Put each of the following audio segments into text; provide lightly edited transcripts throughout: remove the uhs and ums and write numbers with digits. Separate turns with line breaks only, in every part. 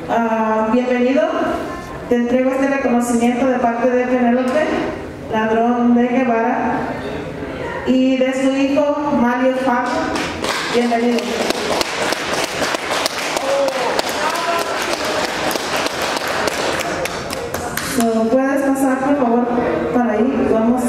Bienvenido. Te entrego este reconocimiento de parte de Penélope Ladrón de Guevara y de su hijo Mario Fabio. Bienvenido. ¿Puedes pasar por favor para ahí? Vamos.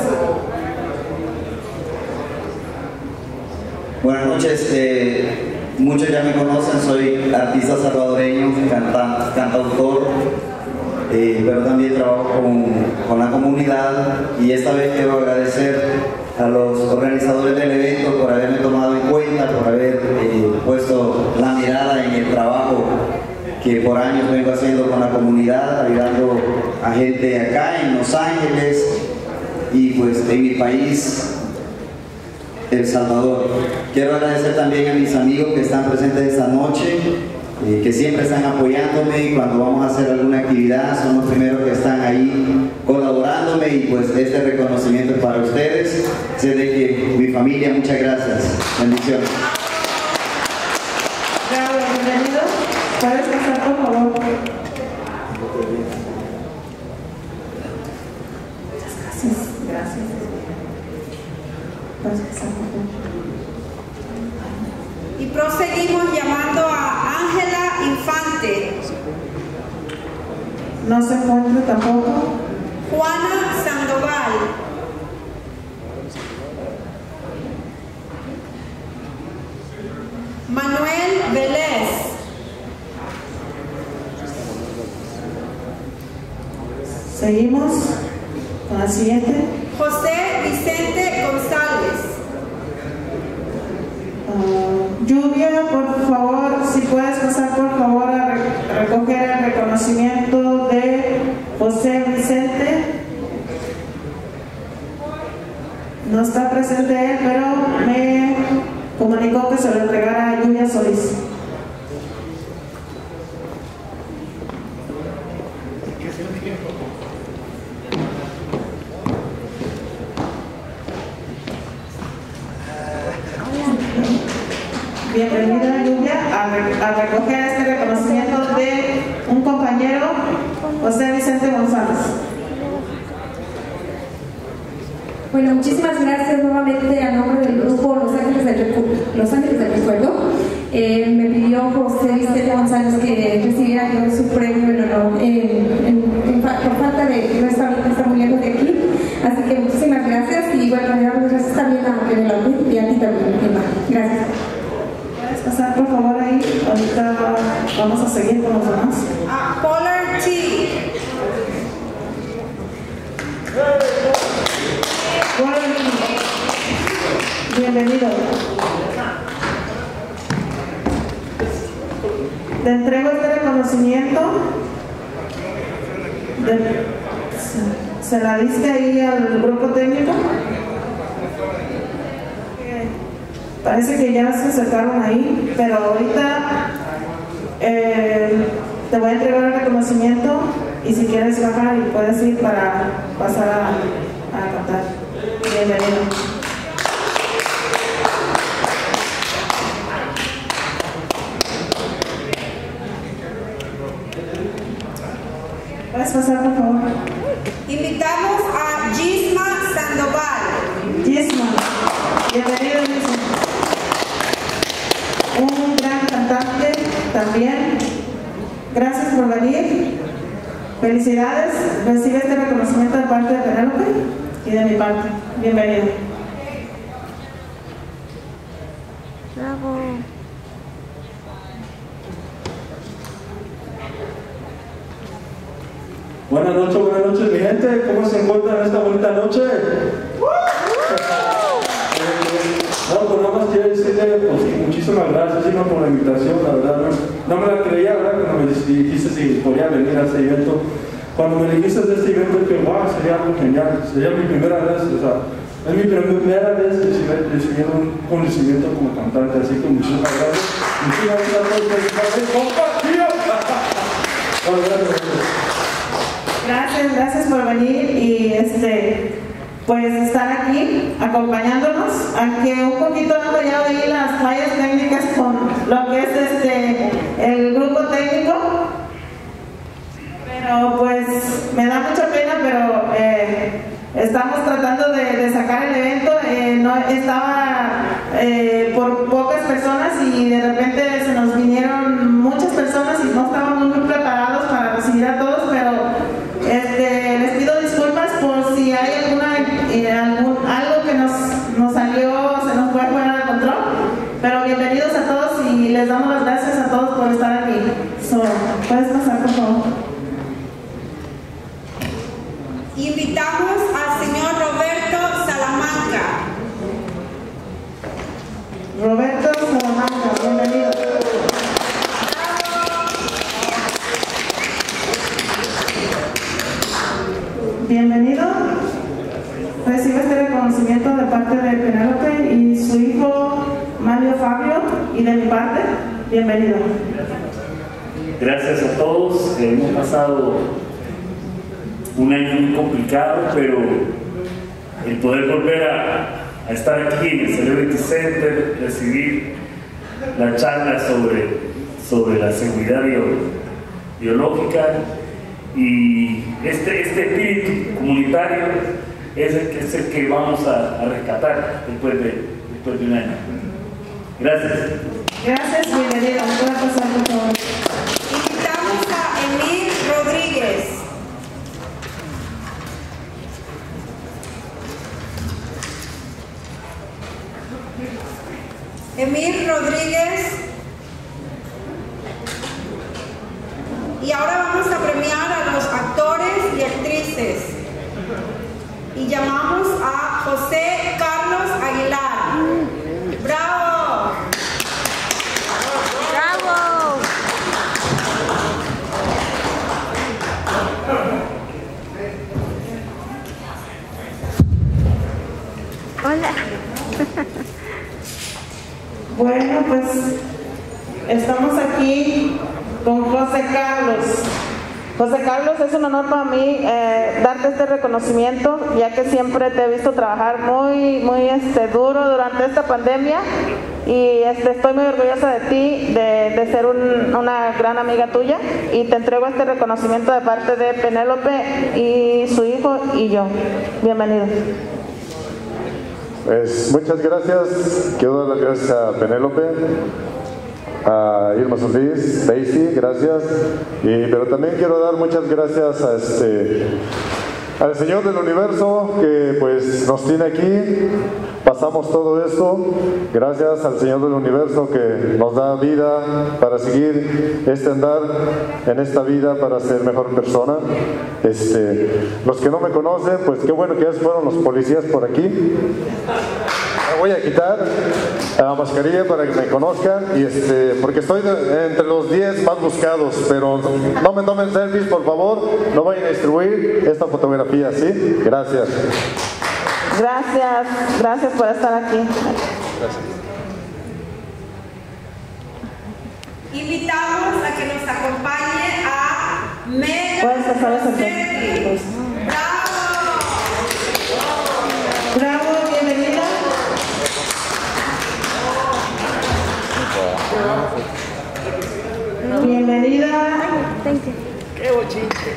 Buenas noches, muchos ya me conocen, soy artista salvadoreño, cantautor, pero también trabajo con la comunidad, y esta vez quiero agradecer a los organizadores del evento por haberme tomado en cuenta, por haber puesto la mirada en el trabajo que por años vengo haciendo con la comunidad, ayudando a gente acá en Los Ángeles y pues en mi país, El Salvador. Quiero agradecer también a mis amigos que están presentes esta noche, que siempre están apoyándome, y cuando vamos a hacer alguna actividad son los primeros que están ahí colaborándome, y pues este reconocimiento es para ustedes. Sé de que mi familia, muchas gracias. Bendiciones.
Bienvenido. ¿Puedes pasar por favor? Muchas gracias. Gracias. ¿Puedes pasar por favor?
Y proseguimos llamando a Ángela Infante.
No se encuentra tampoco.
Juana Sandoval. Manuel Vélez.
Seguimos con la siguiente.
José Vicente González.
Lluvia, por favor, si puedes pasar por favor a recoger el reconocimiento de José Vicente. No está presente él, pero me comunicó que se lo entregara a Lluvia Solís. Bienvenida Lluvia a recoger este reconocimiento de un compañero, José Vicente González.
Bueno, muchísimas gracias nuevamente a nombre del grupo Los Ángeles del Recuerdo. Me pidió José Vicente González que recibiera yo su premio por falta de no está muy lejos de aquí. Así que muchísimas gracias, y bueno, gracias también a Penélope y a ti también, Emma. Gracias.
¿Puedes pasar por favor ahí? Ahorita vamos a seguir con los demás.
Pollard T.
Bienvenido. Te entrego este reconocimiento. ¿Se la diste ahí al grupo técnico? Parece que ya se acercaron ahí, pero ahorita te voy a entregar el reconocimiento, y si quieres bajar y puedes ir para pasar a cantar. Bienvenido. ¿Puedes pasar por favor?
Invitamos a Gisma Sandoval.
Gisma, bienvenido Gisma. Un gran cantante también. Gracias por venir. Felicidades. Recibe este reconocimiento de parte de Penélope y de mi parte. Bienvenido.
Bravo.
Buenas noches mi gente, ¿cómo se encuentran esta bonita noche? No, pues nada más quiero decirle pues, muchísimas gracias por la invitación, la verdad, no me la creía, ¿verdad? Cuando me dijiste si podía venir a este evento. Cuando me dijiste de este evento, que wow, sería algo genial, sería mi primera vez, o sea, es mi primera vez recibir un conocimiento como cantante, así que muchísimas gracias. Muchísimas gracias por compartir. Bueno,
Gracias por venir y pues estar aquí acompañándonos, aunque un poquito han fallado ahí las fallas técnicas con lo que es el grupo técnico, estaba por pocas personas y de repente se nos vinieron muchas personas y no estábamos muy preparados para recibir a todos, pero les pido disculpas por si hay algo que nos salió, se nos fue fuera de control, pero bienvenidos a todos y les damos las gracias a todos por estar aquí. ¿Puedes pasar, por favor?
Invitamos al señor Roberto Salamanca.
Roberto Salamanca, bienvenido. Bienvenido. Recibe este reconocimiento de parte de Penélope y su hijo Mario Fabio, y de mi parte, bienvenido.
Gracias a todos. Hemos pasado un año muy complicado, pero el poder volver a estar aquí en el Celebrity Center, recibir la charla sobre la seguridad biológica y este espíritu comunitario es el que vamos a rescatar después de un año. Gracias.
Gracias, bienvenido. Voy a pasar, por favor.
Invitamos a Emil Rodríguez. Emil Rodríguez. Y ahora vamos a premiar a los actores y actrices. Y llamamos a José Carlos Aguilar. ¡Bravo!
¡Bravo! Hola.
Bueno, pues estamos aquí con José Carlos. José Carlos, es un honor para mí darte este reconocimiento, ya que siempre te he visto trabajar muy duro durante esta pandemia y estoy muy orgullosa de ti, de ser una gran amiga tuya, y te entrego este reconocimiento de parte de Penélope y su hijo y yo. Bienvenido.
Pues muchas gracias. Quiero dar las gracias a Penélope, a Irma Solís, Daisy, gracias. Pero también quiero dar muchas gracias al Señor del Universo, que pues nos tiene aquí. Pasamos todo esto gracias al Señor del Universo, que nos da vida para seguir andar en esta vida, para ser mejor persona. Los que no me conocen, pues qué bueno que ya fueron los policías por aquí. Me voy a quitar la mascarilla para que me conozcan, porque estoy entre los 10 más buscados, pero no me tomen selfies, por favor, no vayan a distribuir esta fotografía, ¿sí? Gracias.
Gracias por estar aquí.
Gracias.
Invitamos a que nos acompañe a Megan.
Puedes pasar ese
Rossetti. ¡Bravo!
Bravo, bienvenida. Bienvenida.
Thank you.
¡Qué bochinche!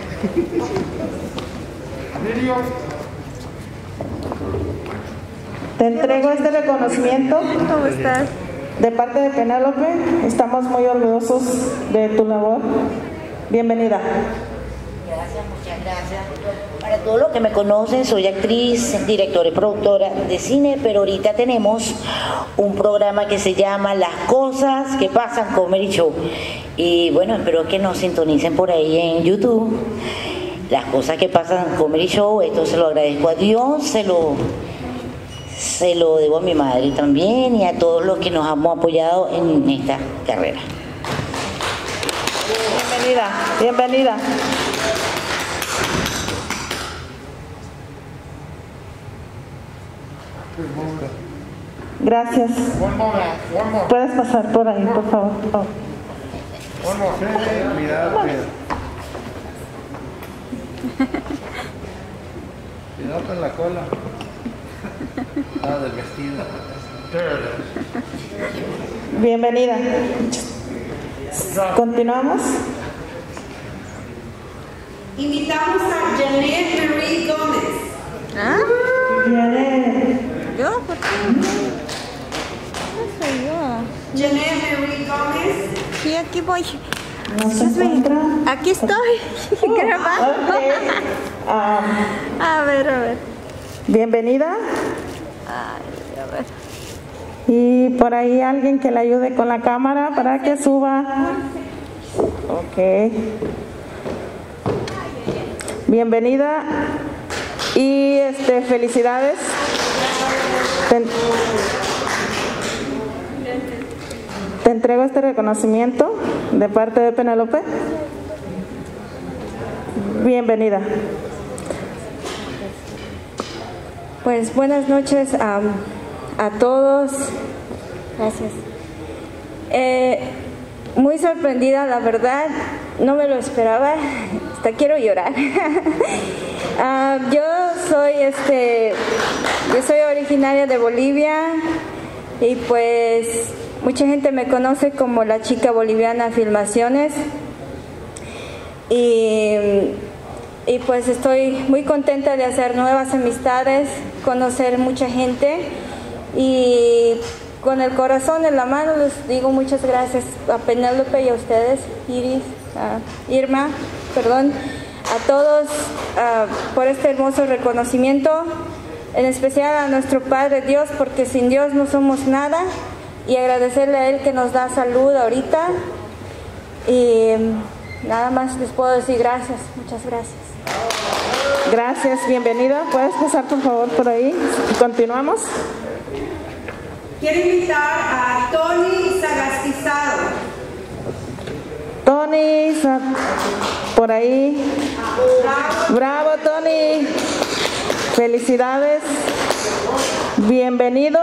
Te entrego este reconocimiento
¿Cómo estás?
de parte de Penélope. Estamos muy orgullosos de tu labor. Bienvenida.
Gracias, muchas gracias. Para todos los que me conocen, soy actriz, directora y productora de cine, pero ahorita tenemos un programa que se llama Las Cosas que Pasan Comedy Show. Y bueno, espero que nos sintonicen por ahí en YouTube. Las Cosas que Pasan Comedy Show, esto se lo agradezco a Dios, se lo debo a mi madre también y a todos los que nos hemos apoyado en esta carrera.
Bienvenida. Gracias. Puedes pasar por ahí, por favor.
Cuidado con la cola. Del vestido.
Bienvenida. Continuamos.
Invitamos a Janet Marie Gómez.
¿Ah?
Janet.
¿Yo? ¿por qué? No soy yo.
Janet Marie Gómez.
Sí, aquí voy.
¿No se encuentra?
Aquí estoy, grabando.
Okay.
A ver.
Bienvenida.
Ay, a ver.
Y por ahí alguien que le ayude con la cámara para que suba. Ok. Bienvenida y felicidades. Te entrego este reconocimiento de parte de Penélope. Bienvenida.
Pues buenas noches a todos. Gracias. Muy sorprendida, la verdad, no me lo esperaba. Hasta quiero llorar. Yo soy originaria de Bolivia y pues mucha gente me conoce como la chica boliviana Filmaciones y pues estoy muy contenta de hacer nuevas amistades, conocer mucha gente y con el corazón en la mano les digo muchas gracias a Penélope y a ustedes, Irma, a todos por este hermoso reconocimiento, en especial a nuestro Padre Dios, porque sin Dios no somos nada, y agradecerle a Él que nos da salud ahorita. Y nada más les puedo decir gracias, muchas gracias.
Gracias, bienvenida. ¿Puedes pasar por favor por ahí? Continuamos.
Quiero invitar a Tony Sagastizado.
Tony, por ahí. Bravo, Tony. Felicidades. Bienvenido.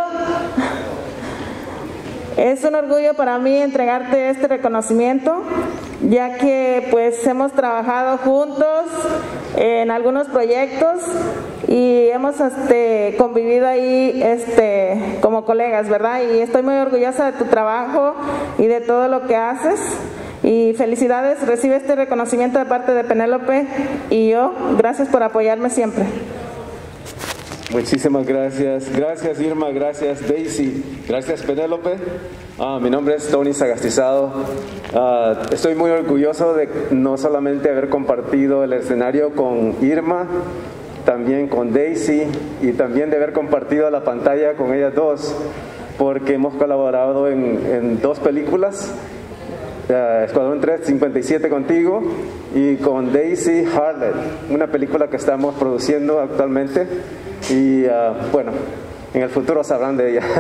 Es un orgullo para mí entregarte este reconocimiento, ya que pues hemos trabajado juntos en algunos proyectos y hemos convivido ahí como colegas, ¿verdad? Y estoy muy orgullosa de tu trabajo y de todo lo que haces. Y felicidades, recibe este reconocimiento de parte de Penélope y yo. Gracias por apoyarme siempre.
Muchísimas gracias. Gracias Irma, gracias Daisy, gracias Penélope. Mi nombre es Tony Sagastizado. Estoy muy orgulloso de no solamente haber compartido el escenario con Irma, también con Daisy y también de haber compartido la pantalla con ellas dos, porque hemos colaborado en dos películas. Escuadrón 357 contigo y con Daisy Harlet, una película que estamos produciendo actualmente y bueno, en el futuro sabrán de ella.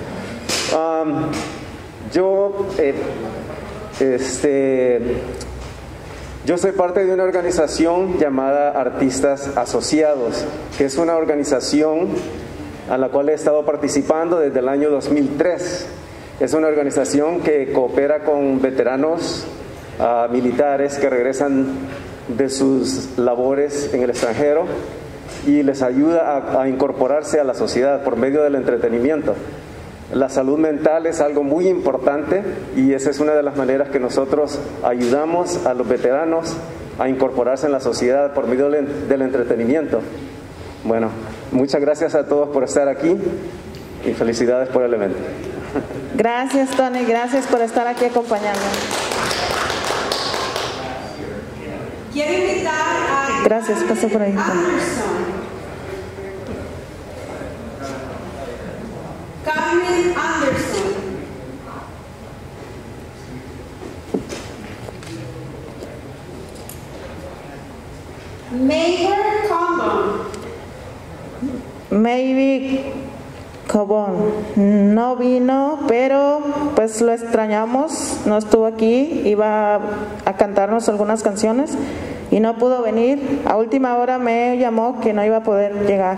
Yo soy parte de una organización llamada Artistas Asociados, que es una organización a la cual he estado participando desde el año 2003. Es una organización que coopera con veteranos militares que regresan de sus labores en el extranjero y les ayuda a incorporarse a la sociedad por medio del entretenimiento. La salud mental es algo muy importante y esa es una de las maneras que nosotros ayudamos a los veteranos a incorporarse en la sociedad por medio del entretenimiento. Bueno, muchas gracias a todos por estar aquí y felicidades por el evento.
Gracias Tony, gracias por estar aquí acompañándonos.
Quiero invitar a
Gracias, paso por ahí.
Carmen Anderson. Mayber Combon.
Maybe Cobón no vino, pero pues lo extrañamos, no estuvo aquí, iba a cantarnos algunas canciones y no pudo venir. A última hora me llamó que no iba a poder llegar.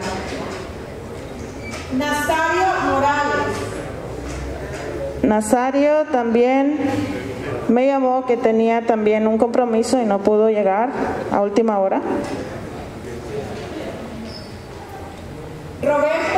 Nazario Morales.
Nazario también me llamó que tenía también un compromiso y no pudo llegar a última hora.
Roberto